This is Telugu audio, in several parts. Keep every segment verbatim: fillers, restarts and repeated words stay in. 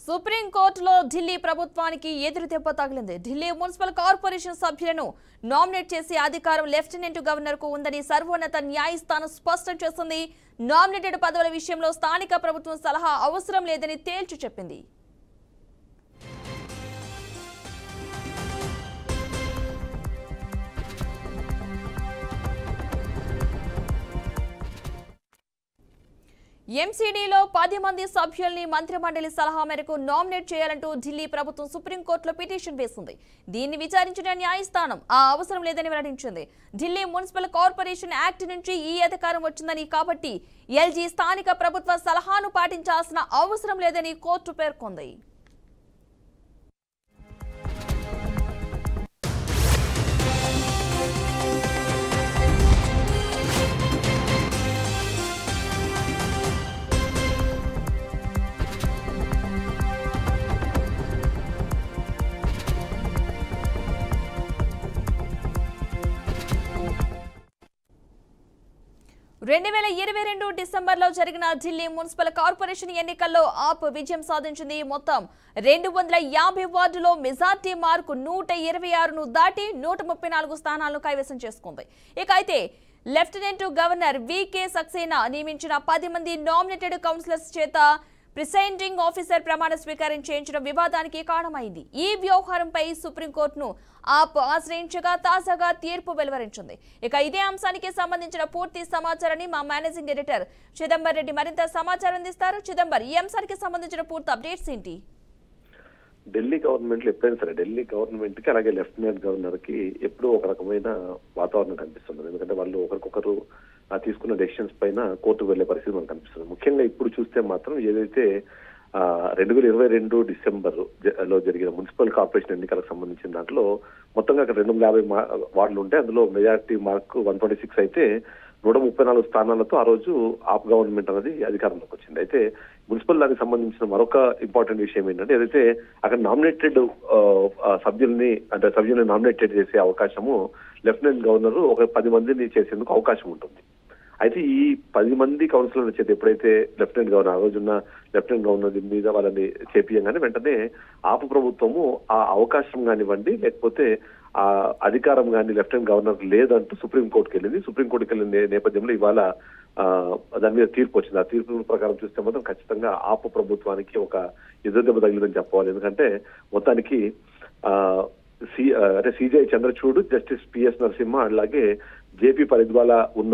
సుప్రీంకోర్టులో ఢిల్లీ ప్రభుత్వానికి ఎదురు దెబ్బ తగిలింది. ఢిల్లీ మున్సిపల్ కార్పొరేషన్ సభ్యులను నామినేట్ చేసే అధికారం లెఫ్టినెంట్ గవర్నర్ కు ఉందని సర్వోన్నత న్యాయస్థానం స్పష్టం చేసింది. నామినేటెడ్ పదవుల విషయంలో స్థానిక ప్రభుత్వం సలహా అవసరం లేదని తేల్చి చెప్పింది. ఎంసీడీలో పది మంది సభ్యుల్ని మంత్రిమండలి సలహా మేరకు నామినేట్ చేయాలంటూ ఢిల్లీ ప్రభుత్వం సుప్రీంకోర్టులో పిటిషన్ వేసింది. దీన్ని విచారించిన న్యాయస్థానం ఆ అవసరం లేదని వెల్లడించింది. ఢిల్లీ మున్సిపల్ కార్పొరేషన్ యాక్ట్ నుంచి ఈ అధికారం వచ్చిందని, కాబట్టి ఎల్జీ స్థానిక ప్రభుత్వ సలహాను పాటించాల్సిన అవసరం లేదని కోర్టు పేర్కొంది. రెండు వేల ఇరవై రెండు డిసెంబర్లో జరిగిన ఢిల్లీ మున్సిపల్ కార్పొరేషన్ ఎన్నికల్లో ఆప్ విజయం సాధించింది. మొత్తం రెండు వందల యాభై వార్డులో మెజార్టీ మార్కు నూట ఇరవై ఆరును దాటి నూట ముప్పై నాలుగు స్థానాలను కైవసం చేసుకుంది. ఇక అయితే లెఫ్టినెంట్ గవర్నర్ వికే సక్సేనా నియమించిన పది మంది నామినేటెడ్ కౌన్సిలర్స్ చేత ప్రిసైడింగ్ ఆఫీసర్ ప్రమాణ స్వీకారం చేయించడం వివాదానికి కారణమైంది. ఈ వ్యవహారంపై సుప్రీంకోర్టును ఆప్ ఆశ్రయించగా తాజాగా తీర్పు వెలువరించింది. ఇక ఇదే అంశానికి సంబంధించిన పూర్తి సమాచారాన్ని మా మేనేజింగ్ ఎడిటర్ చిదంబర్ రెడ్డి మరింత సమాచారం అందిస్తారు. చిదంబర్, ఈ అంశానికి సంబంధించిన పూర్తి అప్డేట్స్ ఏంటి? ఢిల్లీ గవర్నమెంట్ ఎప్పుడైనా సరే ఢిల్లీ గవర్నమెంట్ కి అలాగే లెఫ్టినెంట్ గవర్నర్ కి ఎప్పుడూ ఒక రకమైన వాతావరణం కనిపిస్తుంది. ఎందుకంటే వాళ్ళు ఒకరికొకరు తీసుకున్న డెసిషన్స్ పైన కోర్టుకు వెళ్లే పరిస్థితి మనకు కనిపిస్తుంది. ముఖ్యంగా ఇప్పుడు చూస్తే మాత్రం ఏదైతే ఆ రెండు వేల ఇరవై రెండు డిసెంబర్ లో జరిగిన మున్సిపల్ కార్పొరేషన్ ఎన్నికలకు సంబంధించిన దాంట్లో మొత్తంగా అక్కడ రెండు వందల యాభై వార్డులు ఉంటే అందులో majority mark one twenty six అయితే నూట ముప్పై నాలుగు స్థానాలతో ఆ రోజు ఆప్ గవర్నమెంట్ అనేది అధికారంలోకి వచ్చింది. అయితే మున్సిపల్ దానికి సంబంధించిన మరొక ఇంపార్టెంట్ విషయం ఏంటంటే ఏదైతే అక్కడ నామినేటెడ్ సభ్యుల్ని అంటే సభ్యుల్ని నామినేటెడ్ చేసే అవకాశము లెఫ్టినెంట్ గవర్నర్ ఒక పది మందిని చేసేందుకు అవకాశం ఉంటుంది. అయితే ఈ పది మంది కౌన్సిలర్ల చేత ఎప్పుడైతే లెఫ్టినెంట్ గవర్నర్ ఆ రోజున్న లెఫ్టినెంట్ గవర్నర్ మీద వాళ్ళని చేపియంగానే వెంటనే ఆపు ప్రభుత్వము ఆ అవకాశం కానివ్వండి లేకపోతే ఆ అధికారం కానీ లెఫ్టినెంట్ గవర్నర్ లేదంటూ సుప్రీంకోర్టుకి వెళ్ళింది. సుప్రీంకోర్టుకి వెళ్ళిన నేపథ్యంలో ఇవాళ ఆ దాని మీద తీర్పు వచ్చింది. ఆ తీర్పు ప్రకారం చూస్తే మాత్రం ఖచ్చితంగా ఆపు ప్రభుత్వానికి ఒక ఎదురుదెబ్బ తగిలిందని చెప్పాలి. ఎందుకంటే మొత్తానికి ఆ సి అంటే CJ Chandrachud, justice PS Narasimha అలాగే జేపీ పరిద్వాల ఉన్న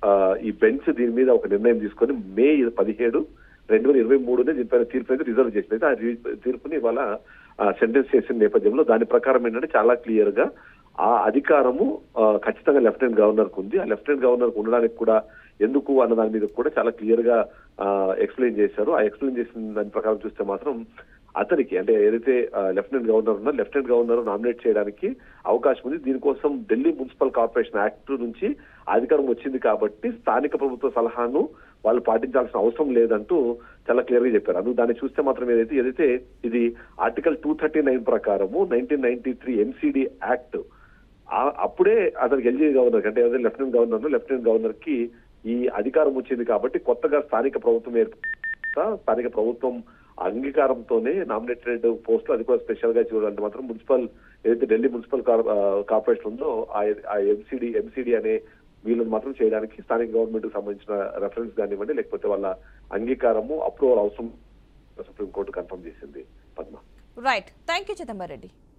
ఈ బెంచ్ దీని మీద ఒక నిర్ణయం తీసుకొని మే పదిహేడు రెండు వేల ఇరవై మూడునే దీనిపైన తీర్పు అయితే రిజర్వ్ చేసింది. ఆ తీర్పుని ఇవాళ సెంటెన్స్ చేసిన నేపథ్యంలో దాని ప్రకారం ఏంటంటే చాలా క్లియర్ గా ఆ అధికారము ఖచ్చితంగా లెఫ్టినెంట్ గవర్నర్ కు ఉంది. ఆ లెఫ్టినెంట్ గవర్నర్ కు ఉండడానికి కూడా ఎందుకు అన్న దాని మీద కూడా చాలా క్లియర్ గా ఎక్స్ప్లెయిన్ చేశారు. ఆ ఎక్స్ప్లెయిన్ చేసిన దాని ప్రకారం చూస్తే మాత్రం అతనికి అంటే ఏదైతే లెఫ్టినెంట్ గవర్నర్ ఉన్నా లెఫ్టినెంట్ గవర్నర్ నామినేట్ చేయడానికి అవకాశం ఉంది. దీనికోసం ఢిల్లీ మున్సిపల్ కార్పొరేషన్ యాక్ట్ నుంచి అధికారం వచ్చింది కాబట్టి స్థానిక ప్రభుత్వ సలహాను వాళ్ళు పాటించాల్సిన అవసరం లేదంటూ చాలా క్లియర్ గా చెప్పారు. అందుకు దాన్ని చూస్తే మాత్రం ఏదైతే ఏదైతే ఇది ఆర్టికల్ టూ థర్టీ నైన్ ప్రకారము nineteen ninety three MCD act అప్పుడే అతనికి ఎల్జీ గవర్నర్ అంటే ఏదైతే లెఫ్టినెంట్ గవర్నర్ లెఫ్టినెంట్ గవర్నర్ కి ఈ అధికారం వచ్చింది కాబట్టి కొత్తగా స్థానిక ప్రభుత్వం ఏర్పడ స్థానిక ప్రభుత్వం అంగీకారంతోనే నామినేటెడ్ పోస్టులు అది కూడా స్పెషల్ గా చూడాలంటే మాత్రం మున్సిపల్ ఏదైతే ఢిల్లీ మున్సిపల్ కార్పొరేషన్ ఉందో ఆ ఎంసీడీ ఎంసీడీ అనే వీళ్ళని మాత్రం చేయడానికి స్థానిక గవర్నమెంట్ కు సంబంధించిన రెఫరెన్స్ కానివ్వండి లేకపోతే వాళ్ళ అంగీకారము అప్రూవల్ అవసరం సుప్రీంకోర్టు కన్ఫర్మ్ చేసింది. Padma, right, thank you Chidambar Reddy.